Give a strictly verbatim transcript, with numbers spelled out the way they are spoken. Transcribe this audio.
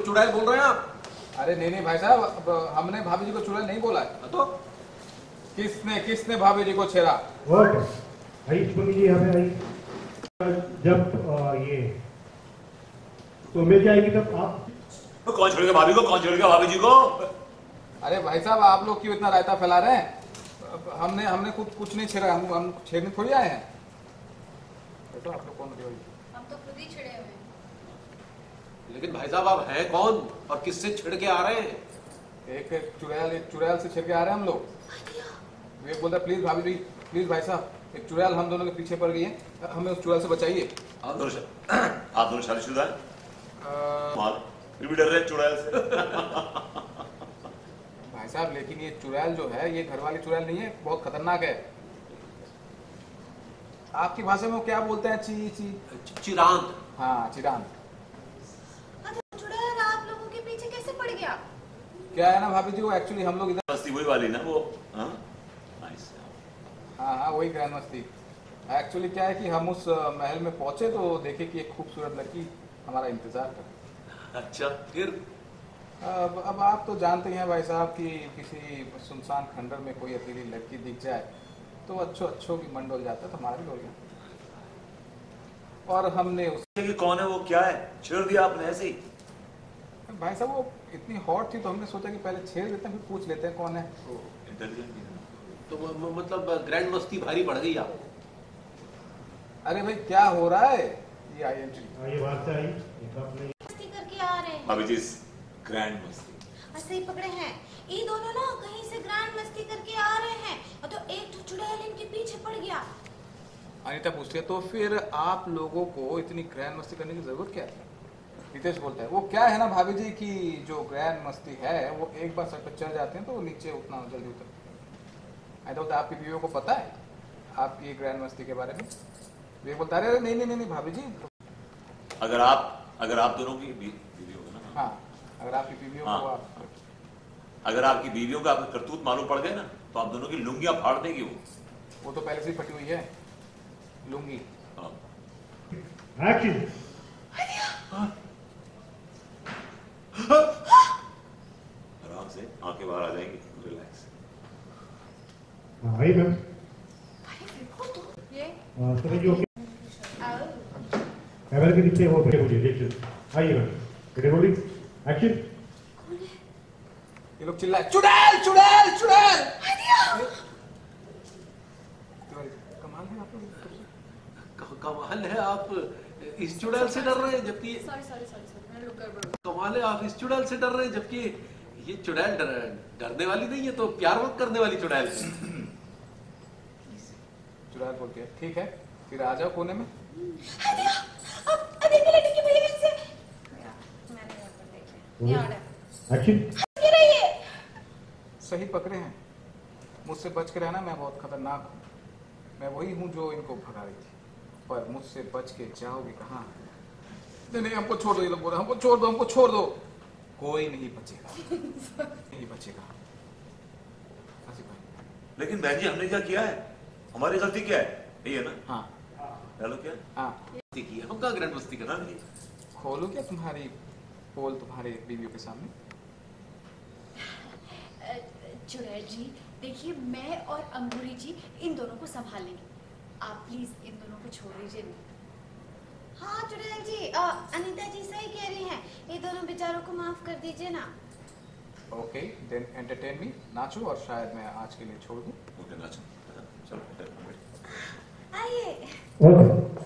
चुड़ैल बोल रहे हैं आप? अरे नहीं नहीं भाई साहब, हमने भाभी जी को चुड़ैल नहीं बोला है। तो किसने किसने भाभी जी को छेड़ा? आइए यहाँ पे आइए। जब आ, ये तो मैं जाएगी तब आप तो कौन छोड़ेगा भाभी को? कौन छोड़ेगा भाभी जी को? अरे भाई साहब, आप लोग क्यों इतना रायता फैला रहे हैं? हमने हमने कुछ कुछ नहीं छेड़ा, हम हम छेड़ने थोड़ी आए हैं। तो आप लोग कौन? हम तो खुद ही छिड़े हुए हैं। लेकिन भाई साहब आप हैं कौन और किससे छिड़ के आ रहे हैं? एक एक चुड़ैल एक चुड़ैल से छिड़ के आ रहे हैं हम लोग। वे बोल रहे प्लीज भाभी जी, प्लीज भाई साहब, एक चुड़ैल हम दोनों के पीछे पड़ गई है, हमें उस चुड़ैल से बचाइए। आप दोनों आप दोनों शादीशुदा हैं? फिर भी डर रहे चुड़ैल से? भाई साहब लेकिन ये चुड़ैल जो है, ये घर वाली चुड़ैल नहीं है, बहुत खतरनाक है। आपकी भाषा में वो क्या बोलते हैं? ची ची चिरांत। हाँ, चिरांत। चुड़ैल आप लोगों के पीछे कैसे पड़ गया? क्या है ना भाभी जी, वो एक्चुअली हम लोग इधर मस्ती वही वाली ना वो? हाँ हाँ हाँ वही ग्रैंड मस्ती। एक्चुअली क्या है कि हम उस महल में पहुंचे तो देखे कि एक खूबसूरत लड़की हमारा इंतजार कर। अच्छा फिर? अब अब आप तो जानते हैं भाई साहब कि किसी सुनसान खंडर में कोई अकेली लड़की दिख जाए तो अच्छो अच्छो की मन डोल जाता है, तो हमारा भी डोल गया। और हमने उस कि कौन है वो, क्या है, छेड़ दिया आपने ऐसे ही? भाई साहब वो इतनी हॉट थी तो हमने सोचा कि पहले छेड़ लेते हैं फिर पूछ लेते हैं कौन है। तो मतलब ग्रैंड मस्ती भारी पड़ गई आप? अरे भाई क्या हो रहा है? ये आई एंट्री ये बात से आई मस्ती करके आ रहे हैं। भाभी जी ग्रैंड मस्ती ऐसे ही पकड़े हैं ये दोनों ना, कहीं से ग्रैंड मस्ती करके आ रहे हैं और तो एक तो चुड़ैल इनके पीछे पड़ गया। अनीता पूछती है तो फिर आप लोगों को इतनी ग्रैंड मस्ती करने की जरूरत क्या है? रितेश बोलता है वो क्या है ना भाभी जी की जो ग्रैंड मस्ती है वो एक बार सर पर चढ़ जाते हैं तो वो नीचे उतना जल्दी उतर। तो आपकी बीवियों को पता है आपकी ग्रैंड मस्ती के बारे में? वे बोलता है अरे नहीं नहीं नहीं भाभी जी। अगर आप अगर आप दोनों की बीवियों को ना, हाँ अगर आपकी बीवियों हाँ, को आप अगर आपकी बीवियों का आपको करतूत मालूम पड़ गए ना तो आप दोनों की लुंगियां फाड़ देगी वो। वो तो पहले से ही फटी हुई है लुंगी। एक्शन। आराम से आंखें बाहर आ जाएंगी, रिलैक्स। आई मैम ये सर जो आओ। कैमरे के नीचे वो बैठे मुझे देखिए। आइए मैम, रेडी रोलिंग एक्शन। ये लोग चिल्लाए चुड़ैल चुड़ैल चुड़ैल। कमाल है आप लोग। कमाल है आप इस चुड़ैल से डर रहे हैं जबकि सॉरी सॉरी सॉरी सॉरी मैं रुक गई। कमाल है आप इस चुड़ैल से डर रहे हैं जबकि ये चुड़ैल डर, डरने वाली नहीं है, तो प्यार वक्त करने वाली चुड़ैल है। चुड़ैल बोलती है ठीक है फिर आ जाओ कोने में। अब देखिए लड़की की मेरी से मैंने यहाँ पर देख लिया। ये ऑर्डर एक्शन। ये रही है। सही पकड़े हैं, मुझसे बच के रहना, मैं बहुत खतरनाक हूँ। मैं वही हूँ जो इनको भगा रही थी, पर मुझसे बच के जाओगे कहाँ? नहीं नहीं हमको छोड़ दो, ये लोग बोल रहे हमको छोड़ दो हमको छोड़ दो। कोई नहीं बचेगा नहीं बचेगा। लेकिन बहन जी हमने क्या किया है? हमारी गलती क्या है? यही है ना? हाँ हेलो क्या हाँ गलती की है? हम कहाँ ग्रैंड मस्ती करना नहीं। खोलो क्या तुम्हारी पोल तुम्हारे बीवियों के सामने? चुड़ैल जी देखिए, मैं और अंगूरी जी इन दोनों को संभाल लेंगे, आप प्लीज इन दोनों को छोड़ दीजिए नहीं। हाँ चुड़ैल जी, आ, अनीता जी सही कह रही हैं, ये दोनों बेचारों को माफ कर दीजिए ना। ओके देन एंटरटेन मी, नाचो और शायद मैं आज के लिए छोड़ दूं। ओके नाचो, चलो आइए। ओके